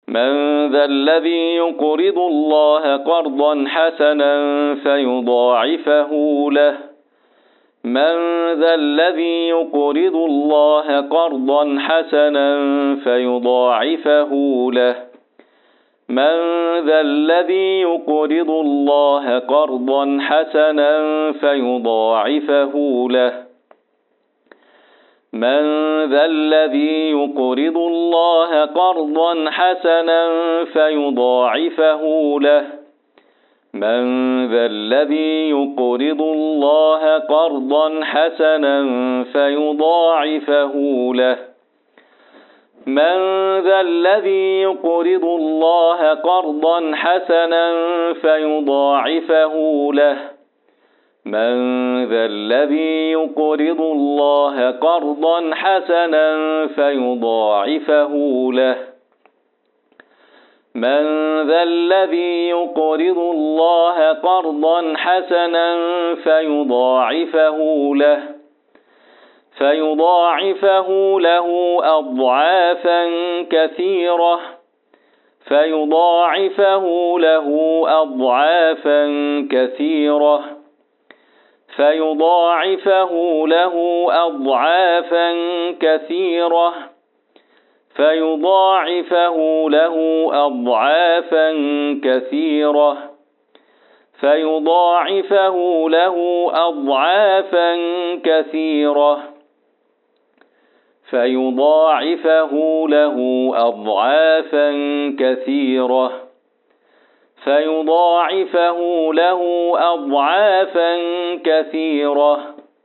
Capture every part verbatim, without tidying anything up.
من ذا الذي يقرض الله قرضا حسنا فيضاعفه له من ذا الذي يقرض الله قرضا حسنا فيضاعفه له من ذا الذي يقرض الله قرضا حسنا فيضاعفه له من ذا الذي يقرض الله قرضا حسنا فيضاعفه له من ذا الذي يقرض الله قرضا حسنا فيضاعفه له من ذا الذي يقرض الله قرضا حسنا فيضاعفه له من ذا الذي يقرض الله قرضا حسنا فيضاعفه له من ذا الذي يقرض الله قرضا حسنا فيضاعفه له فيضاعفه له أضعافا كثيرة فيضاعفه له أضعافا كثيرة فيضاعفه له أضعافا كثيرة فيضاعفه له أضعافا كثيرة فيضاعفه له أضعافا كثيرة فيضاعفه له أضعافا كثيرة فيضاعفه له أضعافا كثيرة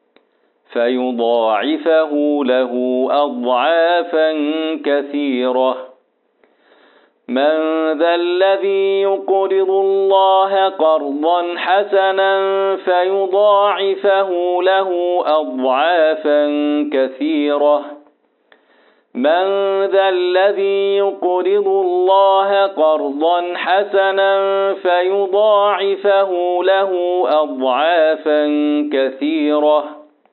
فيضاعفه له أضعافا كثيرة من ذا الذي يقرض الله قرضا حسنا فيضاعفه له أضعافا كثيرة من ذا الذي يقرض الله قرضا حسنا فيضاعفه له أضعافا كثيرة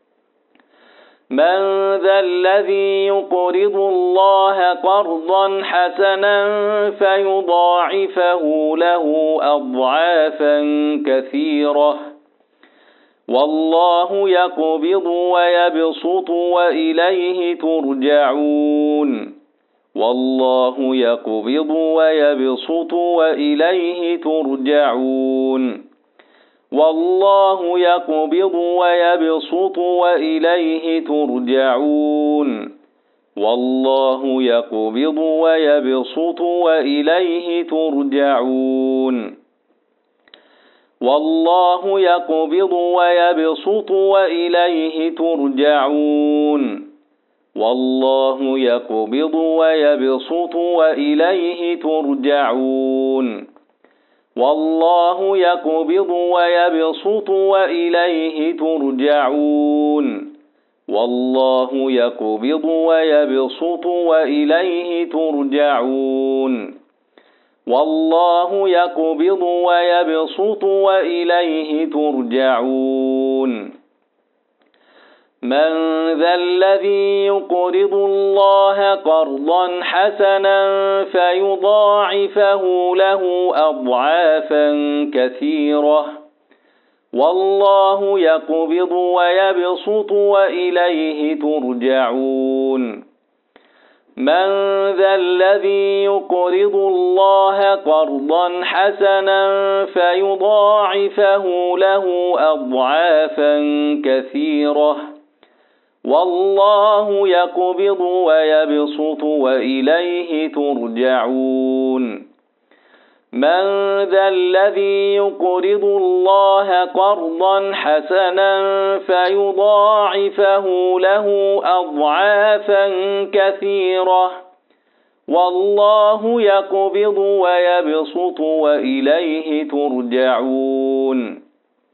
من ذا الذي يقرض الله قرضا حسنا فيضاعفه له أضعافا كثيرة والله يقبض ويبسط وإليه ترجعون والله يقبض ويبسط وإليه ترجعون والله يقبض ويبسط وإليه ترجعون والله يقبض ويبسط وإليه ترجعون والله يقبض ويبسط وإليه ترجعون والله يقبض ويبسط وإليه ترجعون والله يقبض ويبسط وإليه ترجعون والله يقبض ويبسط وإليه ترجعون والله يقبض ويبسط وإليه ترجعون من ذا الذي يقرض الله قرضا حسنا فيضاعفه له أضعافا كثيرة والله يقبض ويبسط وإليه ترجعون من ذا الذي يقرض الله قرضا حسنا فيضاعفه له أضعافا كثيرة والله يقبض ويبسط وإليه ترجعون من ذا الذي يقرض الله قرضا حسنا فيضاعفه له أضعافا كثيرة والله يقبض ويبسط وإليه ترجعون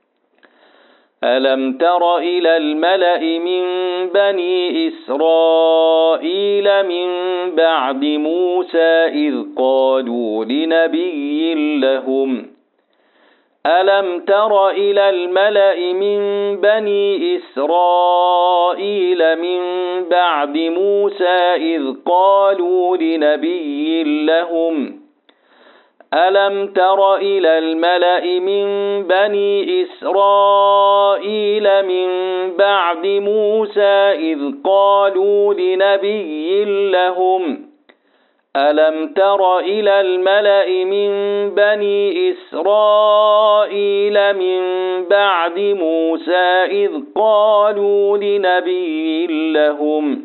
ألم تر إلى الملأ من بني إسرائيل من بعد موسى إذ قالوا لنبي لهم ألم تر إلى الملأ من بني إسرائيل من بعد موسى إذ قالوا لنبي لهم ألم تر إلى الملأ من بني إسرائيل من بعد موسى إذ قالوا لنبي لهم ألم تر إلى الملأ من بني إسرائيل من بعد موسى إذ قالوا لنبي لهم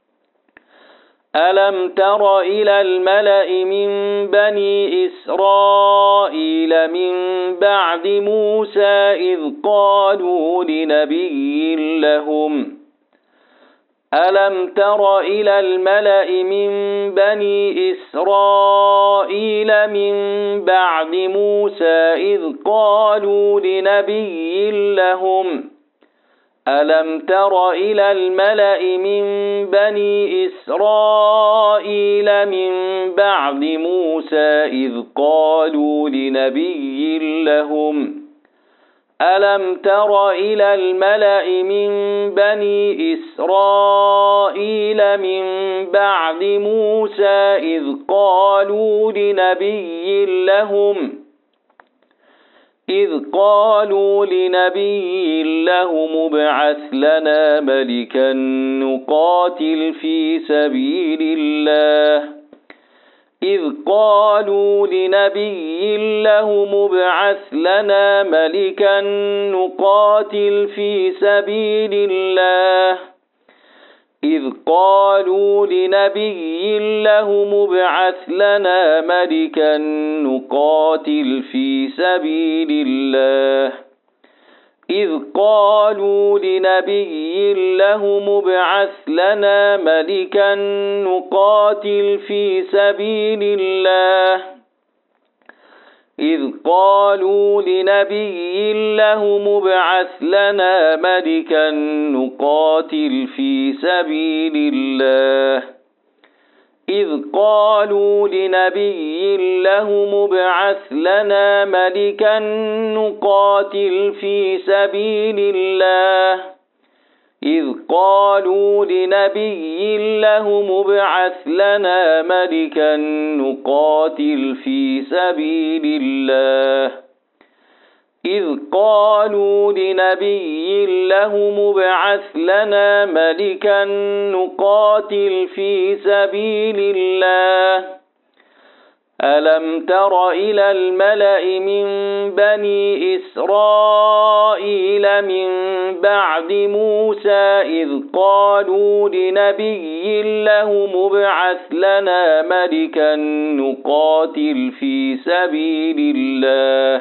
ألم تر إلى الملأ من بني إسرائيل من بعد موسى إذ قالوا لنبي لهم ألم تر إلى الملأ من بني إسرائيل من بعد موسى إذ قالوا لنبي لهم ألم تر إلى الملأ من بني إسرائيل من بعد موسى إذ قالوا لنبي لهم ألم تر إلى الملأ من بني إسرائيل من بعد موسى إذ قالوا لنبي لهم إذ قالوا لنبي لهم ابعث لنا ملكا نقاتل في سبيل الله إذ قالوا لنبي لهم ابعث لنا ملكا نقاتل في سبيل الله إذ قالوا لنبي لهم ابعث لنا ملكا نقاتل في سبيل الله إذ قالوا لنبي لهم ابعث لنا ملكا نقاتل في سبيل الله إذ قالوا لنبي لهم ابعث لنا ملكا نقاتل في سبيل الله إذ قالوا لنبي لهم ابعث لنا ملكا نقاتل في سبيل الله إذ قالوا لنبي لهم ابعث لنا ملكا نقاتل في سبيل الله إذ قالوا لنبي لهم ابعث لنا ملكا نقاتل في سبيل الله ألم تر إلى الملأ من بني إسرائيل من بعد موسى إذ قالوا لنبي لهم ابعث لنا ملكا نقاتل في سبيل الله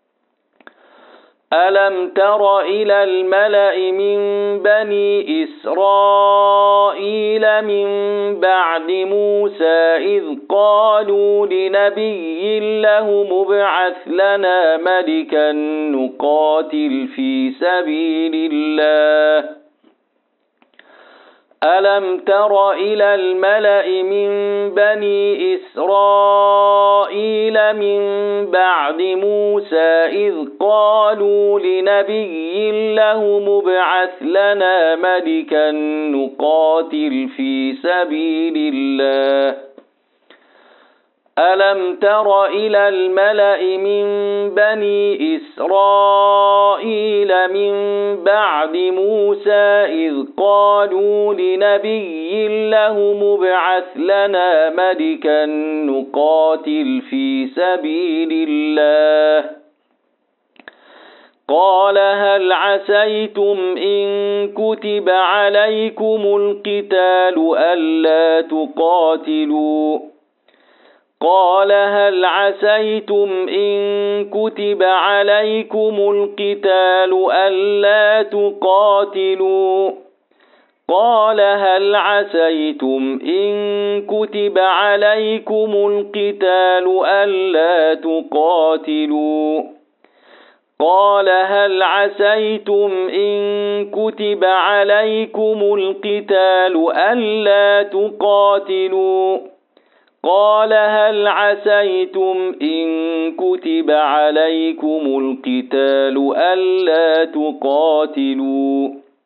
ألم تر إلى الملأ من بني إسرائيل من بعد موسى إذ قالوا لنبي لهم ابعث لنا ملكا نقاتل في سبيل الله ألم تر إلى الملأ من بني إسرائيل من بعد موسى إذ قالوا لنبي لهم ابعث لنا ملكا نقاتل في سبيل الله ألم تر إلى الملأ من بني إسرائيل من بعد موسى إذ قالوا لنبي لهم ابعث لنا ملكا نقاتل في سبيل الله قال هل عسيتم إن كتب عليكم القتال ألا تقاتلوا قال هل عسيتم إن كتب عليكم القتال ألا تقاتلوا قال هل عسيتم إن كتب عليكم القتال ألا تقاتلوا قال هل عسيتم إن كتب عليكم القتال ألا تقاتلوا قال هل عسيتم إن كتب عليكم القتال ألا تقاتلوا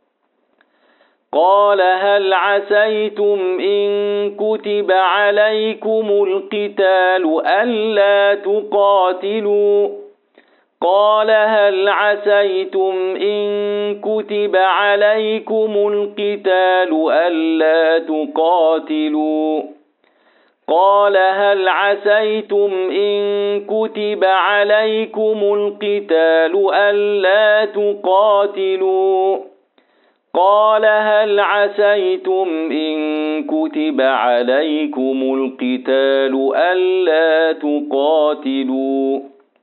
قال هل عسيتم إن كتب عليكم القتال ألا تقاتلوا قال هل عسيتم إن كتب عليكم القتال ألا تقاتلوا قال هل عسيتم إن كتب عليكم القتال ألا تقاتلوا قال هل عسيتم إن كتب عليكم القتال ألا تقاتلوا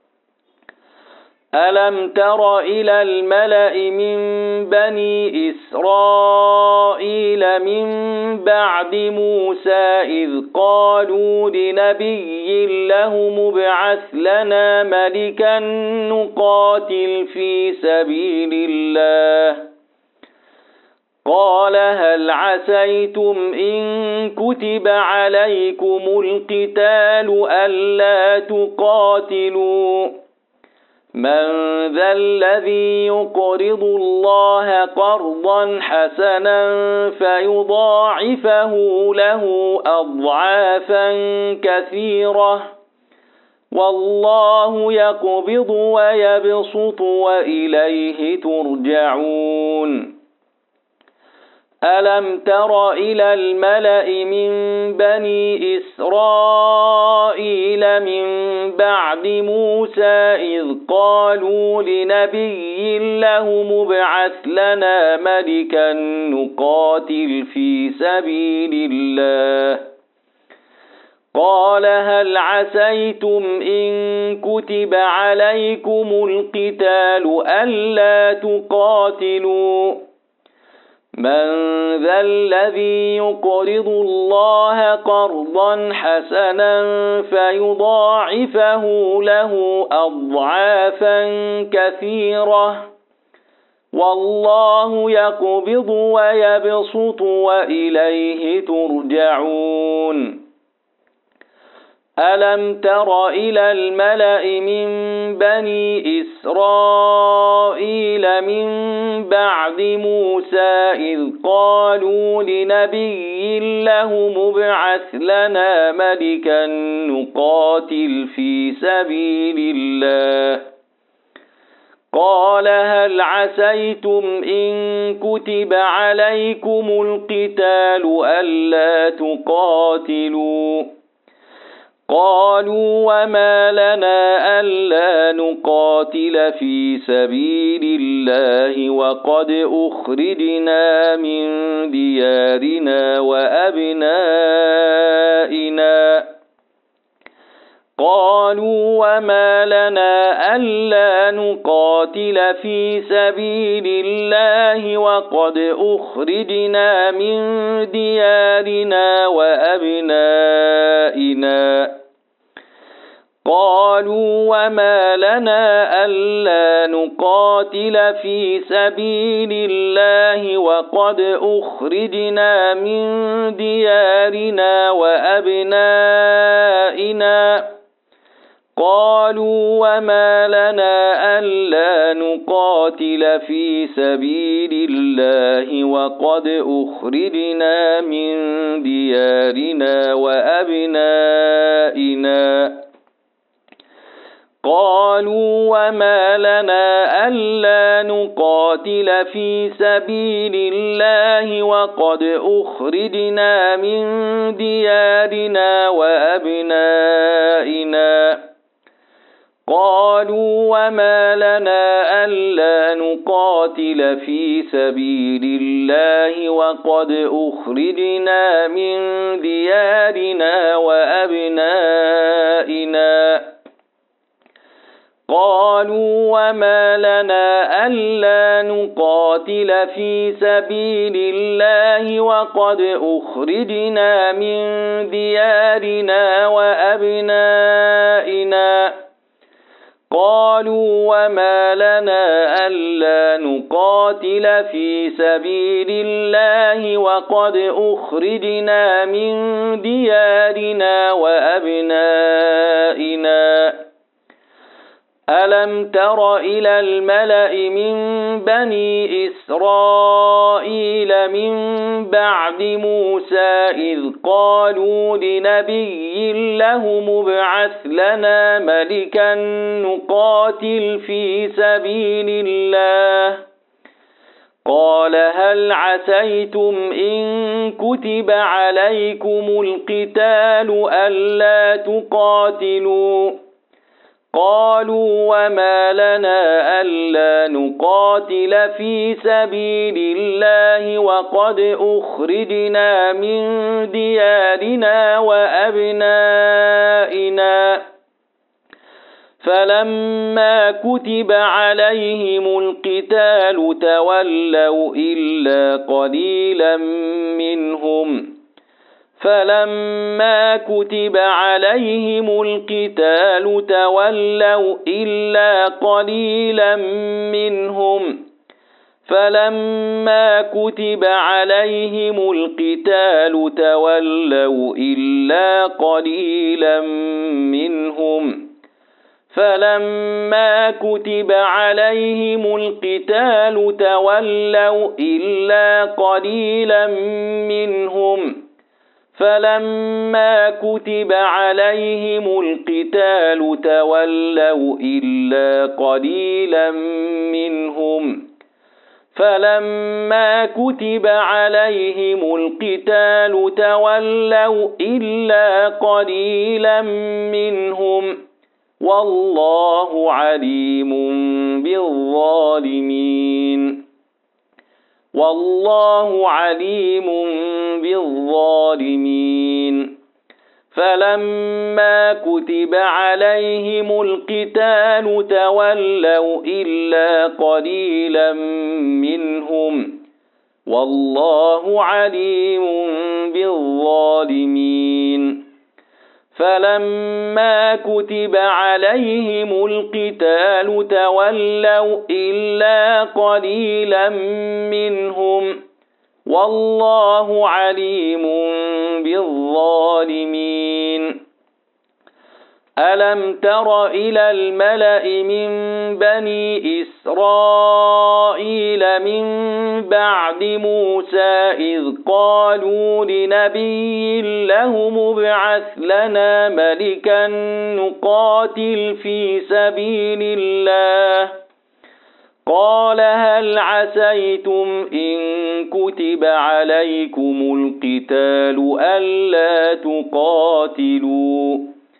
ألم تر إلى الملأ من بني إسرائيل من بعد موسى إذ قالوا لنبي له مبعث لنا ملكا نقاتل في سبيل الله قال هل عسيتم إن كتب عليكم القتال ألا تقاتلوا من ذا الذي يقرض الله قرضا حسنا فيضاعفه له أضعافا كثيرة والله يقبض ويبسط وإليه ترجعون ألم تر إلى الملأ من بني إسرائيل من بعد موسى إذ قالوا لنبي له مبعث لنا ملكا نقاتل في سبيل الله قال هل عسيتم إن كتب عليكم القتال ألا تقاتلوا من ذا الذي يقرض الله قرضا حسنا فيضاعفه له أضعافا كثيرة والله يقبض ويبسط وإليه ترجعون ألم تر إلى الملأ من بني إسرائيل من بعد موسى إذ قالوا لنبي له مبعث لنا ملكا نقاتل في سبيل الله قال هل عسيتم إن كتب عليكم القتال ألا تقاتلوا قالوا وما لنا ألا نقاتل في سبيل الله وقد أخرجنا من ديارنا وأبنائنا قالوا وما لنا ألا نقاتل في سبيل الله وقد أخرجنا من ديارنا وأبنائنا قالوا وما لنا ألا نقاتل في سبيل الله وقد أخرجنا من ديارنا وأبنائنا قالوا وما لنا ألا نقاتل في سبيل الله وقد أخرجنا من ديارنا وأبنائنا قالوا وما لنا ألا نقاتل في سبيل الله وقد أخرجنا من ديارنا وأبنائنا قالوا وما لنا ألا نقاتل في سبيل الله وقد أخرجنا من ديارنا وأبنائنا قالوا وما لنا ألا نقاتل في سبيل الله وقد أخرجنا من ديارنا وأبنائنا قالوا وما لنا ألا نقاتل في سبيل الله وقد أخرجنا من ديارنا وأبنائنا ألم تر إلى الملأ من بني إسرائيل من بعد موسى إذ قالوا لنبي له مبعث لنا ملكا نقاتل في سبيل الله قال هل عسيتم إن كتب عليكم القتال ألا تقاتلوا قالوا وما لنا ألا نقاتل في سبيل الله وقد أخرجنا من ديارنا وأبنائنا فلما كتب عليهم القتال تولوا إلا قليلا منهم فلما كتب عليهم القتال تولوا إلا قليلا منهم فلما كتب عليهم القتال تولوا إلا قليلا منهم فلما كتب عليهم القتال تولوا إلا قليلا منهم فلما كتب عليهم القتال تولوا إلا قليلا منهم فلما كتب عليهم القتال تولوا إلا قليلا منهم والله عليم بالظالمين والله عليم بالظالمين فلما كتب عليهم القتال تولوا إلا قليلا منهم والله عليم بالظالمين فلما كتب عليهم القتال تولوا إلا قليلا منهم والله عليم بالظالمين ألم تر إلى الملأ من بني إسرائيل من بعد موسى إذ قالوا لنبي له مبعث لنا ملكا نقاتل في سبيل الله قال هل عسيتم إن كتب عليكم القتال ألا تقاتلوا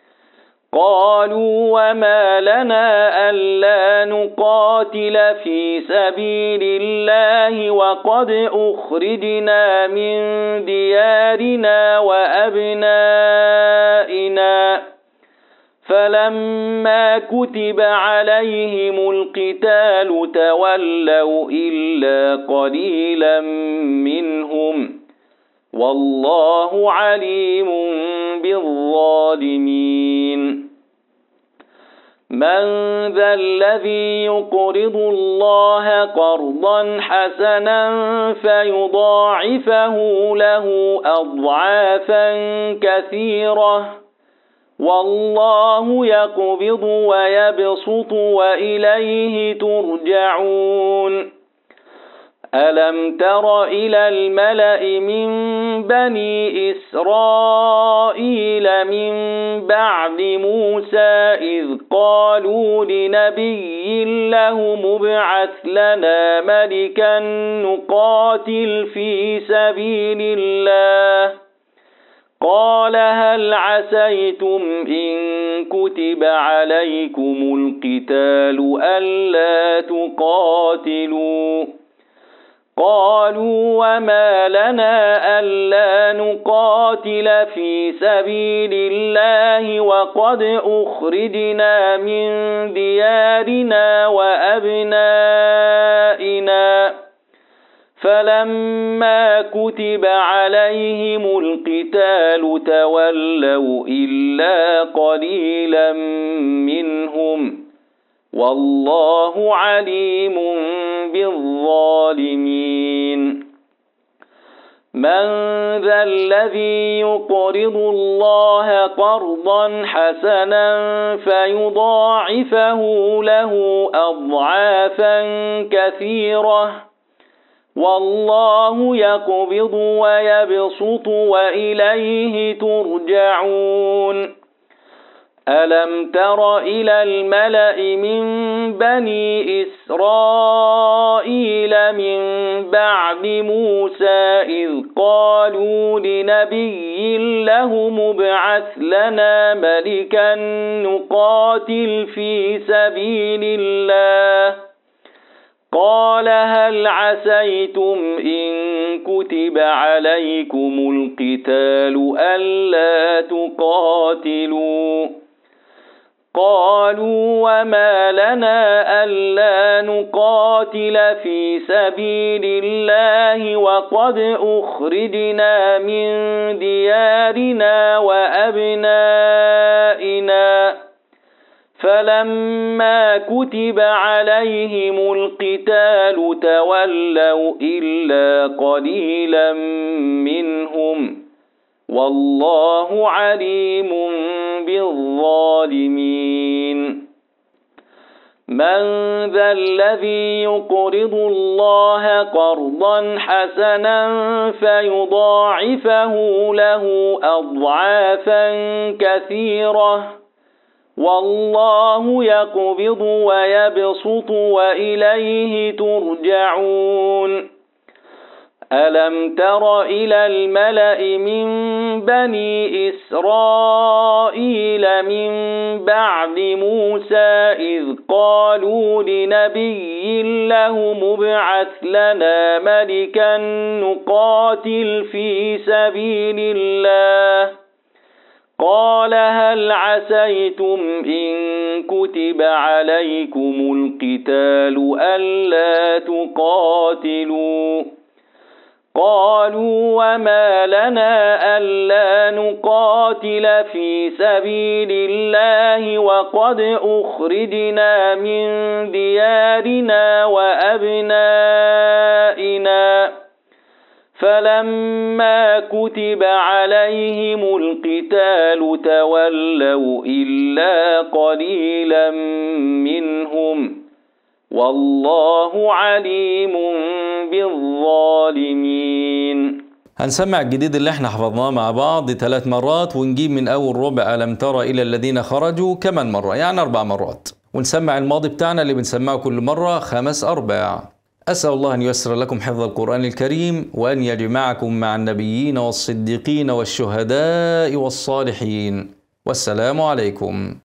قالوا وما لنا ألا نقاتل في سبيل الله وقد أخرجنا من ديارنا وأبنائنا فلما كتب عليهم القتال تولوا إلا قليلا منهم والله عليم بالظالمين من ذا الذي يقرض الله قرضا حسنا فيضاعفه له أضعافا كثيرة والله يقبض ويبسط وإليه ترجعون ألم تر إلى الملأ من بني إسرائيل من بعد موسى إذ قالوا لنبي له مبعث لنا ملكا نقاتل في سبيل الله قال هل عسيتم إن كتب عليكم القتال ألا تقاتلوا قالوا وما لنا ألا نقاتل في سبيل الله وقد أخرجنا من ديارنا وأبنائنا فلما كتب عليهم القتال تولوا إلا قليلا منهم والله عليم بالظالمين. من ذا الذي يقرض الله قرضا حسنا فيضاعفه له أضعافا كثيرة والله يقبض ويبسط وإليه ترجعون. ألم تر إلى الملأ من بني إسرائيل من بعد موسى إذ قالوا لنبي له ابعث لنا ملكا نقاتل في سبيل الله قال هل عسيتم إن كتب عليكم القتال ألا تقاتلوا قالوا وما لنا ألا نقاتل في سبيل الله وقد أخرجنا من ديارنا وأبنائنا فلما كتب عليهم القتال تولوا إلا قليلا منهم والله عليم بالظالمين. من ذا الذي يقرض الله قرضا حسنا فيضاعفه له أضعافا كثيرة والله يقبض ويبسط وإليه ترجعون. ألم تر إلى الملأ من بني إسرائيل من بعد موسى إذ قالوا لنبي له ابعث لنا ملكا نقاتل في سبيل الله قال هل عسيتم إن كتب عليكم القتال ألا تقاتلوا قالوا وما لنا ألا نقاتل في سبيل الله وقد أخرجنا من ديارنا وأبنائنا فلما كتب عليهم القتال تولوا إلا قليلا منهم والله عليم بالظالمين. هنسمع الجديد اللي احنا حفظناه مع بعض ثلاث مرات ونجيب من أول ربع ألم تر إلى الذين خرجوا كمان مرة يعني أربع مرات ونسمع الماضي بتاعنا اللي بنسمعه كل مرة خمس أرباع. أسأل الله أن ييسر لكم حفظ القرآن الكريم وأن يجمعكم مع النبيين والصديقين والشهداء والصالحين والسلام عليكم.